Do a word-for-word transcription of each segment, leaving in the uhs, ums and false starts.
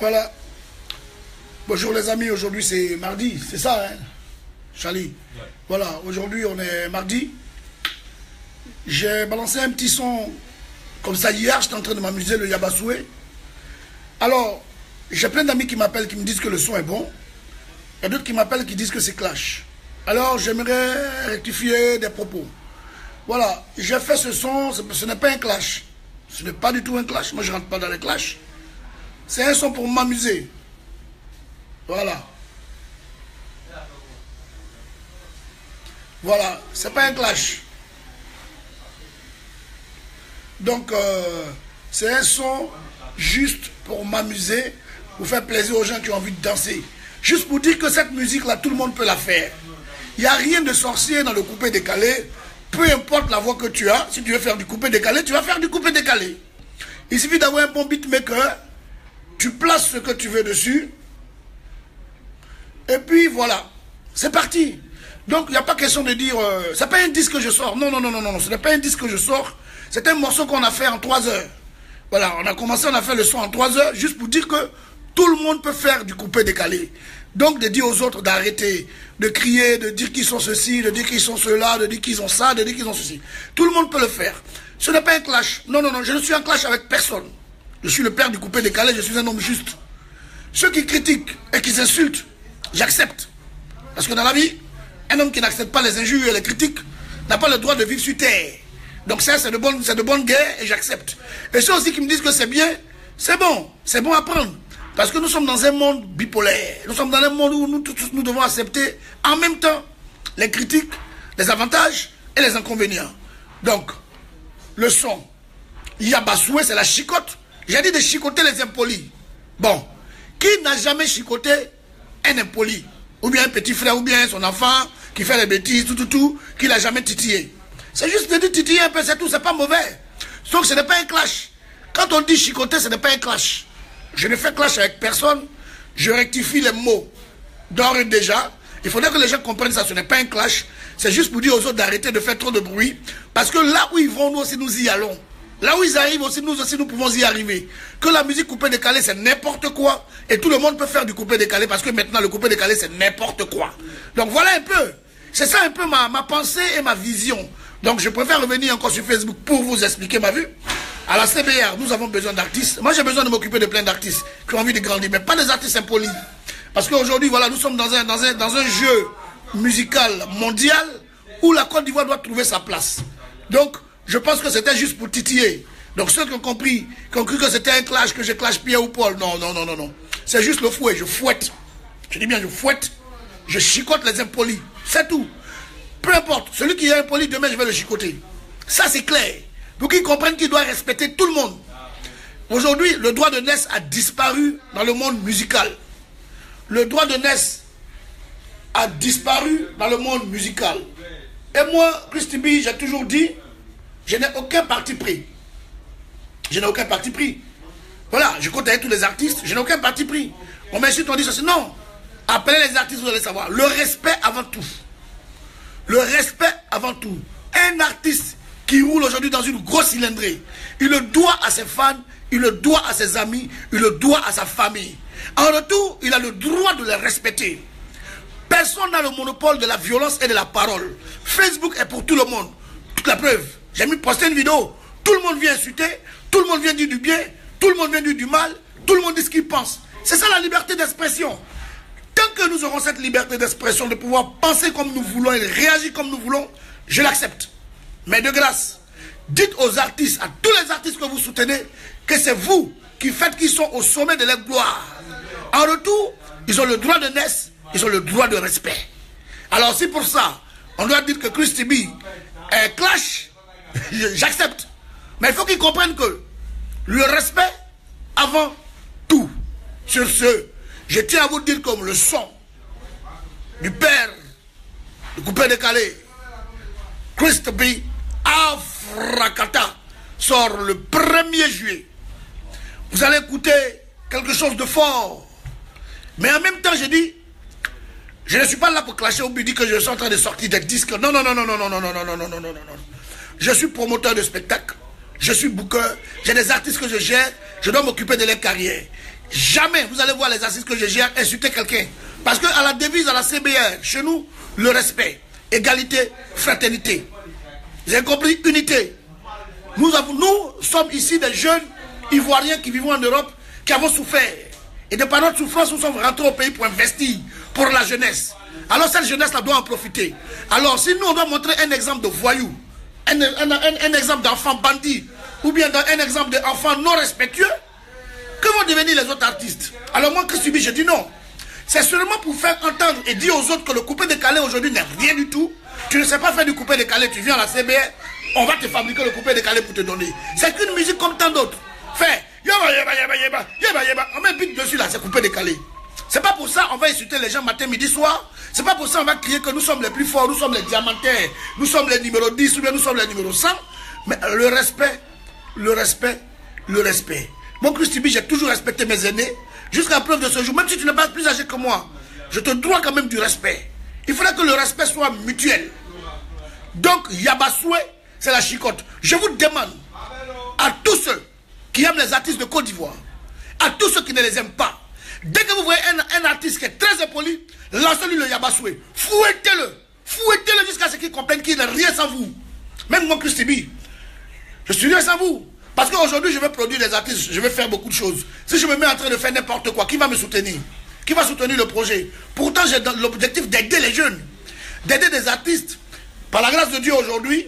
Voilà. Bonjour les amis, aujourd'hui c'est mardi, c'est ça, hein, Charlie? Ouais. Voilà, aujourd'hui on est mardi. J'ai balancé un petit son comme ça hier, j'étais en train de m'amuser, le Yabasoué. Alors, j'ai plein d'amis qui m'appellent, qui me disent que le son est bon. Il y a d'autres qui m'appellent qui disent que c'est clash. Alors, j'aimerais rectifier des propos. Voilà, j'ai fait ce son, ce n'est pas un clash. Ce n'est pas du tout un clash, moi je ne rentre pas dans les clashs. C'est un son pour m'amuser. Voilà. Voilà, c'est pas un clash. Donc, euh, c'est un son juste pour m'amuser, pour faire plaisir aux gens qui ont envie de danser. Juste pour dire que cette musique-là, tout le monde peut la faire. Il n'y a rien de sorcier dans le coupé-décalé. Peu importe la voix que tu as, si tu veux faire du coupé-décalé, tu vas faire du coupé-décalé. Il suffit d'avoir un bon beatmaker, tu places ce que tu veux dessus, et puis voilà, c'est parti. Donc il n'y a pas question de dire, euh, c'est pas un disque que je sors. Non, non, non, non, non, ce n'est pas un disque que je sors. C'est un morceau qu'on a fait en trois heures. Voilà, on a commencé, on a fait le son en trois heures, juste pour dire que tout le monde peut faire du coupé-décalé. Donc de dire aux autres d'arrêter, de crier, de dire qu'ils sont ceci, de dire qu'ils sont cela, de dire qu'ils ont ça, de dire qu'ils ont ceci. Tout le monde peut le faire. Ce n'est pas un clash. Non, non, non, je ne suis en clash avec personne. Je suis le père du coupé-décalé, je suis un homme juste. Ceux qui critiquent et qui s'insultent, j'accepte. Parce que dans la vie, un homme qui n'accepte pas les injures et les critiques n'a pas le droit de vivre sur terre. Donc ça, c'est de bonne, c'est de bonne guerre et j'accepte. Et ceux aussi qui me disent que c'est bien, c'est bon, c'est bon à prendre. Parce que nous sommes dans un monde bipolaire. Nous sommes dans un monde où nous, tous, nous devons accepter en même temps les critiques, les avantages et les inconvénients. Donc, le son, Yabasoué, c'est la chicote. J'ai dit de chicoter les impolis. Bon, qui n'a jamais chicoté un impoli? Ou bien un petit frère, ou bien son enfant qui fait les bêtises, tout, tout, tout, qui l'a jamais titillé. C'est juste de dire titiller un peu, c'est tout, c'est pas mauvais. Donc ce n'est pas un clash. Quand on dit chicoter, ce n'est pas un clash. Je ne fais clash avec personne, je rectifie les mots. D'ores et déjà, il faudrait que les gens comprennent ça, ce n'est pas un clash. C'est juste pour dire aux autres d'arrêter de faire trop de bruit. Parce que là où ils vont, nous aussi nous y allons. Là où ils arrivent aussi, nous aussi nous pouvons y arriver. Que la musique coupé-décalé, c'est n'importe quoi. Et tout le monde peut faire du coupé-décalé parce que maintenant le coupé-décalé, c'est n'importe quoi. Donc voilà un peu. C'est ça un peu ma, ma pensée et ma vision. Donc je préfère revenir encore sur Facebook pour vous expliquer ma vue. À la C B R, nous avons besoin d'artistes. Moi j'ai besoin de m'occuper de plein d'artistes qui ont envie de grandir, mais pas des artistes impolis. Parce qu'aujourd'hui, voilà, nous sommes dans un, dans, un, dans un jeu musical mondial où la Côte d'Ivoire doit trouver sa place. Donc, je pense que c'était juste pour titiller. Donc ceux qui ont compris, qui ont cru que c'était un clash, que je clash Pierre ou Paul, non, non, non, non, non. C'est juste le fouet, je fouette. Je dis bien, je fouette, je chicote les impolis. C'est tout. Peu importe, celui qui est impoli, demain je vais le chicoter. Ça c'est clair. Pour qu'ils comprennent qu'il doit respecter tout le monde. Aujourd'hui, le droit de naissance a disparu dans le monde musical. Le droit de naissance a disparu dans le monde musical. Et moi, Christy B, j'ai toujours dit, je n'ai aucun parti pris. Je n'ai aucun parti pris. Voilà, je compte avec tous les artistes, je n'ai aucun parti pris. On m'insulte, on dit ceci. Non. Appelez les artistes, vous allez savoir. Le respect avant tout. Le respect avant tout. Un artiste qui roule aujourd'hui dans une grosse cylindrée, il le doit à ses fans, il le doit à ses amis, il le doit à sa famille. En retour, il a le droit de les respecter. Personne n'a le monopole de la violence et de la parole. Facebook est pour tout le monde. Toute la preuve. J'ai mis posté une vidéo. Tout le monde vient insulter, tout le monde vient dire du bien, tout le monde vient dire du mal, tout le monde dit ce qu'il pense. C'est ça la liberté d'expression. Tant que nous aurons cette liberté d'expression, de pouvoir penser comme nous voulons et réagir comme nous voulons, je l'accepte. Mais de grâce, dites aux artistes, à tous les artistes que vous soutenez, que c'est vous qui faites qu'ils sont au sommet de leur gloire. En retour, ils ont le droit de naissance, ils ont le droit de respect. Alors c'est pour ça, on doit dire que Christy B est clash, j'accepte. Mais il faut qu'ils comprennent que le respect avant tout. Sur ce, je tiens à vous dire comme le son du père du coupé-décalé, Christy B Afrakata, sort le premier juillet. Vous allez écouter quelque chose de fort. Mais en même temps, je dis, je ne suis pas là pour clasher au but que je suis en train de sortir des disques. Non, non, non, non, non, non, non, non, non, non, non, non, non, non. Je suis promoteur de spectacle. Je suis booker. J'ai des artistes que je gère. Je dois m'occuper de leur carrière. Jamais vous allez voir les assises que je gère insulter quelqu'un. Parce qu'à la devise, à la C B R, chez nous, le respect, égalité, fraternité. Vous avez compris? Unité. Nous, avons, nous sommes ici des jeunes Ivoiriens qui vivent en Europe, qui avons souffert. Et de par notre souffrance, nous sommes rentrés au pays pour investir pour la jeunesse. Alors cette jeunesse-là doit en profiter. Alors si nous, on doit montrer un exemple de voyou, un, un, un, un exemple d'enfant bandit, ou bien un exemple d'enfant non respectueux, que vont devenir les autres artistes? Alors moi, que subis, je dis non. C'est seulement pour faire entendre et dire aux autres que le coupé décalé aujourd'hui n'est rien du tout. Tu ne sais pas faire du coupé décalé, tu viens à la C B R, on va te fabriquer le coupé décalé pour te donner. C'est qu'une musique comme tant d'autres. Fais, yaba yaba yaba yaba, yaba yaba, on met un beat dessus là, c'est coupé décalé. C'est pas pour ça on va insulter les gens matin, midi, soir. C'est pas pour ça on va crier que nous sommes les plus forts, nous sommes les diamantaires, nous sommes les numéros dix ou bien nous sommes les numéros cent. Mais le respect, le respect, le respect. Mon Christibi, j'ai toujours respecté mes aînés, jusqu'à preuve de ce jour. Même si tu n'es pas plus âgé que moi, je te dois quand même du respect. Il faudrait que le respect soit mutuel. Donc, Yabasoué, c'est la chicotte. Je vous demande, à tous ceux qui aiment les artistes de Côte d'Ivoire, à tous ceux qui ne les aiment pas, dès que vous voyez un, un artiste qui est très impoli, lancez-lui le Yabasoué. Fouettez-le. Fouettez-le jusqu'à ce qu'il comprenne qu'il n'est rien sans vous. Même mon Christibi, je suis rien sans vous. Parce qu'aujourd'hui, je vais produire des artistes, je vais faire beaucoup de choses. Si je me mets en train de faire n'importe quoi, qui va me soutenir? Qui va soutenir le projet? Pourtant, j'ai l'objectif d'aider les jeunes, d'aider des artistes. Par la grâce de Dieu, aujourd'hui,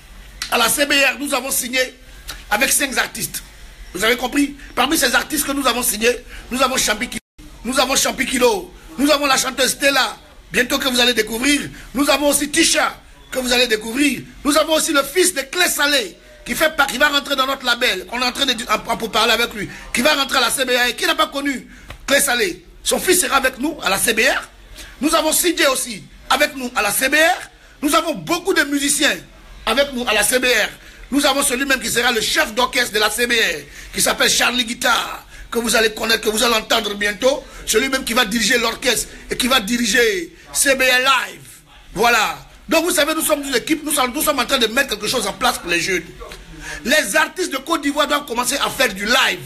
à la C B R, nous avons signé avec cinq artistes. Vous avez compris? Parmi ces artistes que nous avons signés, nous avons Champi Kilo, nous avons Champi Kilo, nous avons la chanteuse Stella, bientôt que vous allez découvrir. Nous avons aussi Tisha, que vous allez découvrir. Nous avons aussi le fils de Clé Salé, qui fait pas, qui va rentrer dans notre label. On est en train de pour parler avec lui, qui va rentrer à la C B R et qui n'a pas connu Clé Salé. Son fils sera avec nous à la C B R. Nous avons C J aussi avec nous à la C B R. Nous avons beaucoup de musiciens avec nous à la C B R. Nous avons celui-même qui sera le chef d'orchestre de la C B R, qui s'appelle Charlie Guitar, que vous allez connaître, que vous allez entendre bientôt. Celui-même qui va diriger l'orchestre et qui va diriger C B R Live. Voilà. Donc vous savez, nous sommes une équipe, nous sommes, nous sommes en train de mettre quelque chose en place pour les jeunes. Les artistes de Côte d'Ivoire doivent commencer à faire du live.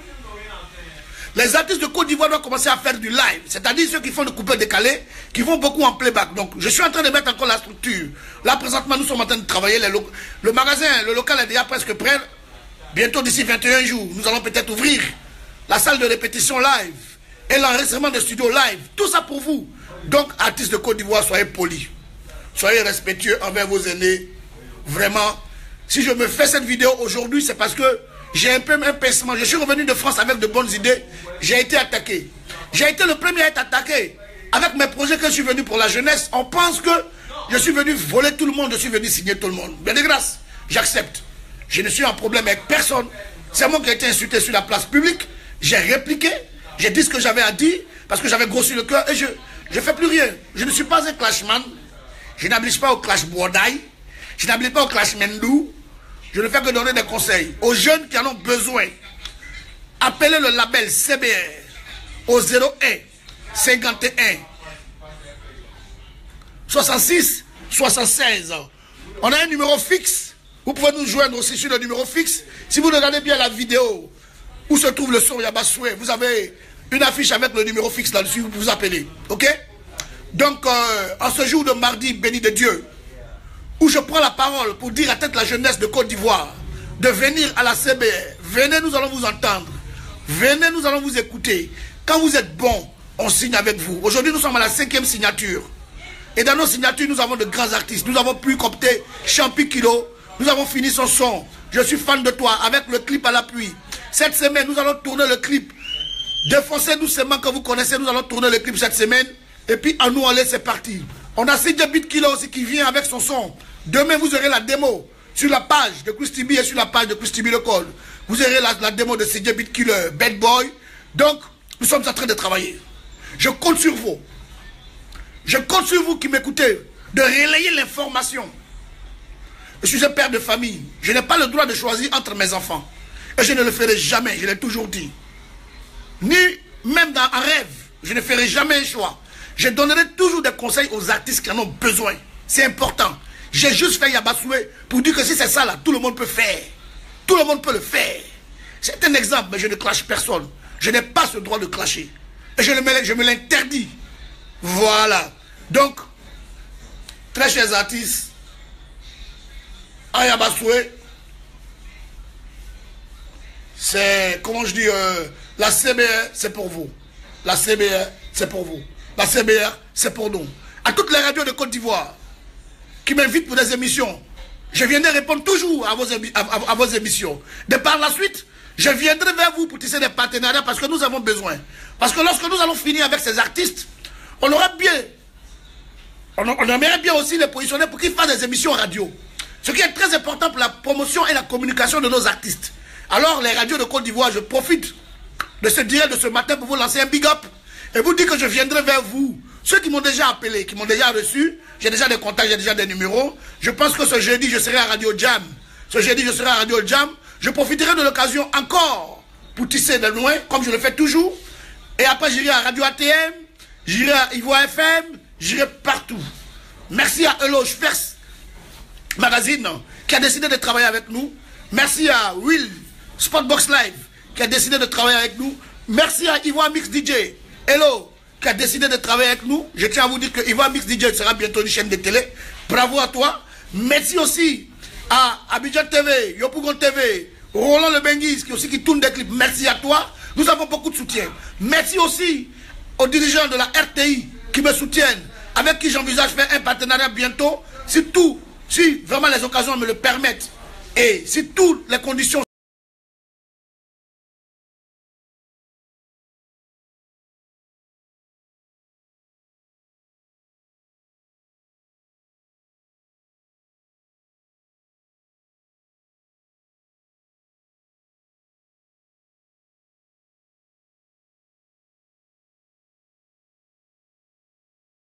Les artistes de Côte d'Ivoire doivent commencer à faire du live. C'est-à-dire ceux qui font le coupé décalé, qui vont beaucoup en playback. Donc je suis en train de mettre encore la structure. Là présentement nous sommes en train de travailler. Les le magasin, le local est déjà presque prêt. Bientôt d'ici vingt et un jours, nous allons peut-être ouvrir la salle de répétition live et l'enregistrement de studio live. Tout ça pour vous. Donc artistes de Côte d'Ivoire, soyez polis. Soyez respectueux envers vos aînés. Vraiment, si je me fais cette vidéo aujourd'hui, c'est parce que j'ai un peu un pincement. Je suis revenu de France avec de bonnes idées. J'ai été attaqué. J'ai été le premier à être attaqué. Avec mes projets que je suis venu pour la jeunesse, on pense que je suis venu voler tout le monde, je suis venu signer tout le monde. Bien de grâce, j'accepte. Je ne suis en problème avec personne. C'est moi qui ai été insulté sur la place publique. J'ai répliqué. J'ai dit ce que j'avais à dire parce que j'avais grossi le cœur et je ne fais plus rien. Je ne suis pas un clashman. Je n'habite pas au clash Bourdaï. Je n'habite pas au clash Mendou. Je ne fais que donner des conseils aux jeunes qui en ont besoin. Appelez le label C B R au zéro un cinquante et un soixante-six soixante-seize. On a un numéro fixe. Vous pouvez nous joindre aussi sur le numéro fixe. Si vous regardez bien la vidéo où se trouve le son Yabasoué, vous avez une affiche avec le numéro fixe là-dessus, vous vous appelez. Ok? Donc, euh, en ce jour de mardi béni de Dieu, où je prends la parole pour dire à toute la jeunesse de Côte d'Ivoire de venir à la C B R. Venez, nous allons vous entendre. Venez, nous allons vous écouter. Quand vous êtes bon, on signe avec vous. Aujourd'hui, nous sommes à la cinquième signature. Et dans nos signatures, nous avons de grands artistes. Nous avons pu copter Champi Kilo. Nous avons fini son son. Je suis fan de toi, avec le clip à l'appui. Cette semaine, nous allons tourner le clip. Défoncez doucement que vous connaissez. Nous allons tourner le clip cette semaine. Et puis, à nous aller, c'est parti. On a C J Beat Kilo aussi qui vient avec son son. Demain, vous aurez la démo sur la page de Christibi et sur la page de Christibi le Code. Vous aurez la, la démo de C J Beat Killer, Bad Boy. Donc, nous sommes en train de travailler. Je compte sur vous. Je compte sur vous qui m'écoutez de relayer l'information. Je suis un père de famille. Je n'ai pas le droit de choisir entre mes enfants. Et je ne le ferai jamais, je l'ai toujours dit. Ni même dans un rêve, je ne ferai jamais un choix. Je donnerai toujours des conseils aux artistes qui en ont besoin. C'est important. J'ai juste fait Yabasoué pour dire que si c'est ça là, tout le monde peut faire. Tout le monde peut le faire. C'est un exemple, mais je ne clash personne. Je n'ai pas ce droit de clasher. Et je, le, je me l'interdis. Voilà. Donc, très chers artistes, Ayabasoué, c'est, comment je dis, euh, la C B R, c'est pour vous. La C B R, c'est pour vous. La C B R, c'est pour nous. À toutes les radios de Côte d'Ivoire qui m'invitent pour des émissions, je viendrai répondre toujours à vos, à, à, à vos émissions. De par la suite, je viendrai vers vous pour tisser des partenariats parce que nous avons besoin. Parce que lorsque nous allons finir avec ces artistes, on aura bien, on, on aimerait bien aussi les positionner pour qu'ils fassent des émissions radio. Ce qui est très important pour la promotion et la communication de nos artistes. Alors, les radios de Côte d'Ivoire, je profite de ce direct de ce matin pour vous lancer un big up et vous dire que je viendrai vers vous. Ceux qui m'ont déjà appelé, qui m'ont déjà reçu, j'ai déjà des contacts, j'ai déjà des numéros. Je pense que ce jeudi, je serai à Radio Jam. Ce jeudi, je serai à Radio Jam. Je profiterai de l'occasion encore pour tisser de loin, comme je le fais toujours. Et après, j'irai à Radio A T M, j'irai à Ivoire F M, j'irai partout. Merci à Eloge First Magazine qui a décidé de travailler avec nous. Merci à Will Spotbox Live qui a décidé de travailler avec nous. Merci à Ivoire Mix D J. Hello qui a décidé de travailler avec nous. Je tiens à vous dire que Ivoire Mix D J sera bientôt une chaîne de télé. Bravo à toi. Merci aussi à Abidjan T V, Yopougon T V, Roland Le Benguis qui aussi qui tourne des clips. Merci à toi. Nous avons beaucoup de soutien. Merci aussi aux dirigeants de la R T I qui me soutiennent, avec qui j'envisage faire un partenariat bientôt. Si tout, si vraiment les occasions me le permettent et si toutes les conditions